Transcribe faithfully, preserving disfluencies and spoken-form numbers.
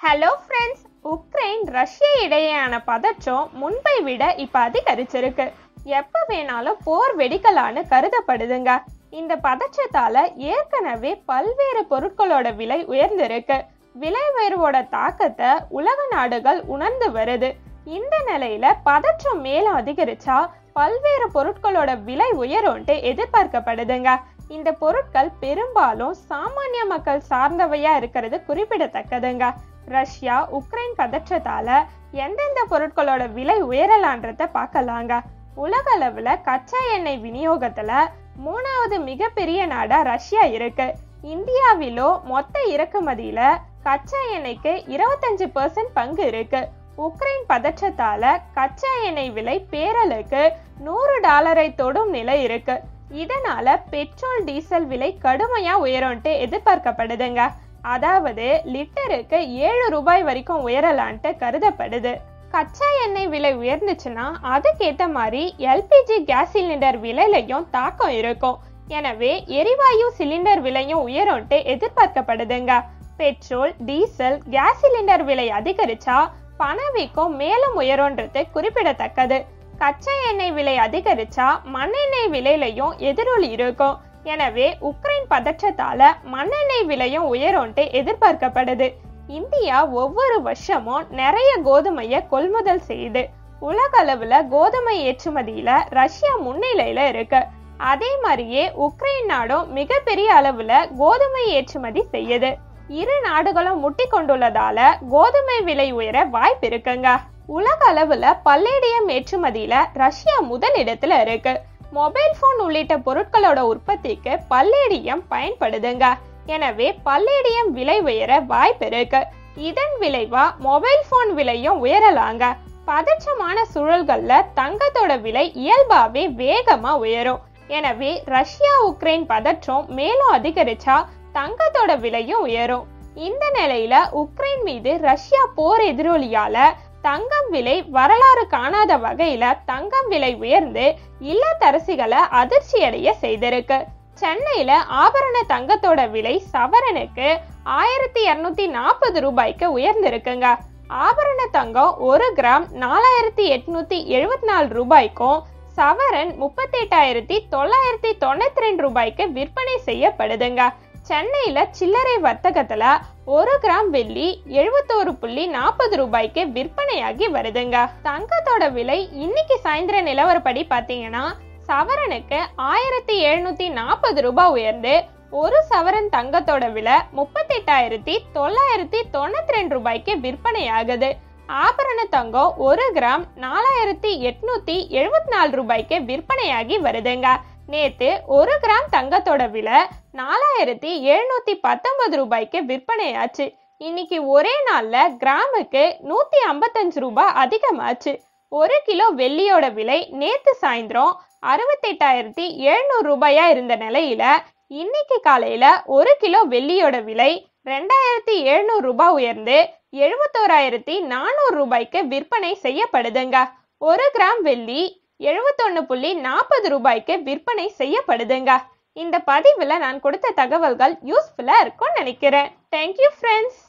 Hello friends, Ukraine Russia இடையேயான பதற்றம் முன்பை விட இப்ப அதிகரிச்சிருக்கு. எப்ப வேணாலும் போர் வெடிக்கலான்னு கருதப்படுதுங்க. இந்த பதற்றத்தால ஏற்கனவே பல்வேறு பொருட்களோட விலை உயர்ந்திருக்கு. விலை உயர்வோட தாக்கத்தை உலக நாடுகள் உணர்ந்து வருது. இந்த நிலையில பதற்றம் மேலும் அதிகரிச்சா பல்வேறு பொருட்களோட விலை உயரும்ட்டு எதிர்பார்க்கப்படுதுங்க. இந்த பொருட்கள் பெரும்பாலும் சாமானிய மக்கள் சார்ந்தவையா இருக்கிறது குறிப்பிடத்தக்கதுங்க. ரஷ்யா உக்ரைன் பதற்றத்தால எந்தெந்த பொருட்களோட விலை உயரலான்றத பார்க்கலாங்க. உலகளவுல கச்சா எண்ணெய் விநியோகத்துல மூணாவது மிகப்பெரிய நாடா ரஷ்யா இருக்கு. இந்தியாவிலோ மொத்த இறக்குமதியில கச்சா எண்ணெய்க்கு இருபத்தஞ்சு பர்சன்ட் பங்கு இருக்கு. உக்ரைன் பதற்றத்தால கச்சா எண்ணெய் விலை பேரலுக்கு நூறு டாலரை தொடும் நிலை இருக்கு. இதனால பெட்ரோல் டீசல் விலை கடுமையா உயரும்ட்டு எதிர்பார்க்கப்படுதுங்க. அதாவது லிட்டருக்கு ஏழு ரூபாய் வரைக்கும் உயரலான்ட்டு கருதப்படுது. கச்சா எண்ணெய் விலை உயர்ந்துச்சுன்னா அதுக்கேத்த மாதிரி எல்பிஜி கேஸ் சிலிண்டர் விலையிலையும் தாக்கம் இருக்கும். எனவே எரிவாயு சிலிண்டர் விலையும் உயரும்ட்டு எதிர்பார்க்கப்படுதுங்க. பெட்ரோல் டீசல் கேஸ் சிலிண்டர் விலை அதிகரிச்சா பணவீக்கம் மேலும் உயரும்ன்றது குறிப்பிடத்தக்கது. கச்சா எண்ணெய் விலை அதிகரிச்சா மண்ணெண்ணெய் விலையிலையும் எதிரொலி இருக்கும். எனவே உக்ரைன் பதற்றத்தால மண்ணெண்ணெய் விலையும் உயரும்ட்டு எதிர்பார்க்கப்படுது. இந்தியா ஒவ்வொரு வருஷமும் நிறைய கோதுமையை கொள்முதல் செய்யுது. உலக அளவுல கோதுமை ஏற்றுமதியில ரஷ்யா முன்னிலையில இருக்கு. அதே மாதிரியே உக்ரைன் நாடும் மிகப்பெரிய அளவுல கோதுமை ஏற்றுமதி செய்யுது. இரு நாடுகளும் முட்டி கொண்டுள்ளதால கோதுமை விலை உயர வாய்ப்பு இருக்குங்க. உலக அளவுல பல்லேடியம் ஏற்றுமதியில ரஷ்யா முதல் இடத்துல இருக்கு. மொபைல் போன் உள்ளிட்ட பொருட்களோட உற்பத்திக்கு பல்லேடியம் பயன்படுதுங்க. எனவே பல்லேடியம் விலை உயர வாய்ப்பு இருக்கு. இதன் விளைவா மொபைல் போன் விலையும் உயரலாங்க. பதற்றமான சூழல்கள்ல தங்கத்தோட விலை இயல்பாவே வேகமா உயரும். எனவே ரஷ்யா உக்ரைன் பதற்றம் மேலும் அதிகரிச்சா தங்கத்தோட விலையும் உயரும். இந்த நிலையில உக்ரைன் மீது ரஷ்யா போர் எதிரொலியால தங்கம் விலை வரலாறு காணாத வகையில தங்கம் விலை உயர்ந்து இல்லத்தரசிகளை அதிர்ச்சி அடைய செய்திருக்கு. சென்னையில ஆபரண தங்கத்தோட விலை சவரனுக்கு ஆயிரத்தி இருநூத்தி நாற்பது ரூபாய்க்கு உயர்ந்திருக்குங்க. ஆபரண தங்கம் ஒரு கிராம் நாலாயிரத்தி எட்நூத்தி எழுபத்தி நாலு ரூபாய்க்கும் சவரன் முப்பத்தி எட்டாயிரத்தி தொள்ளாயிரத்தி தொண்ணூத்தி ரெண்டு ரூபாய்க்கு விற்பனை செய்யப்படுதுங்க. சென்னையில சில்லறை வர்த்தகத்துல ஒரு கிராம் வெள்ளி எழுபத்தோரு புள்ளி நாற்பது ரூபாய்க்கு விற்பனையாகி வருதுங்க. தங்கத்தோட விலை இன்னைக்கு சாயந்தர நிலவரப்படி பாத்தீங்கன்னா சவரனுக்கு ஆயிரத்தி எழுநூத்தி நாற்பது ரூபாய் உயர்ந்து ஒரு சவரன் தங்கத்தோட விலை முப்பத்தி எட்டாயிரத்தி தொள்ளாயிரத்தி தொண்ணூத்தி ரெண்டு ரூபாய்க்கு விற்பனை ஆகுது. ஆபரண தங்கம் ஒரு கிராம் நாலாயிரத்தி எட்நூத்தி எழுபத்தி நாலு ரூபாய்க்கு விற்பனையாகி வருதுங்க. நேத்து ஒரு கிராம் தங்கத்தோட விலை நாலாயிரத்தி எழுநூத்தி பத்தொன்பது ரூபாய்க்கு விற்பனையாச்சு. இன்னைக்கு ஒரே நாள்ல கிராமுக்கு நூத்தி ஐம்பத்தஞ்சு ரூபாய் அதிகமாச்சு. ஒரு கிலோ வெள்ளியோட விலை நேத்து சாயந்தரம் அறுபத்தி எட்டாயிரத்தி எழுநூறு ரூபாயா இருந்த நிலையில இன்னைக்கு காலையில ஒரு கிலோ வெள்ளியோட விலை ரெண்டாயிரத்தி எழுநூறு ரூபாய் உயர்ந்து எழுபத்தோராயிரத்தி நானூறு ரூபாய்க்கு விற்பனை செய்யப்படுதுங்க. ஒரு கிராம் வெள்ளி எழுபத்தொன்னு புள்ளி நாற்பது ரூபாய்க்கு விற்பனை செய்யப்படுதுங்க. இந்த பதிவுல நான் கொடுத்த தகவல்கள் யூஸ்ஃபுல்லா இருக்கும்னு நினைக்கிறேன். Thank you friends.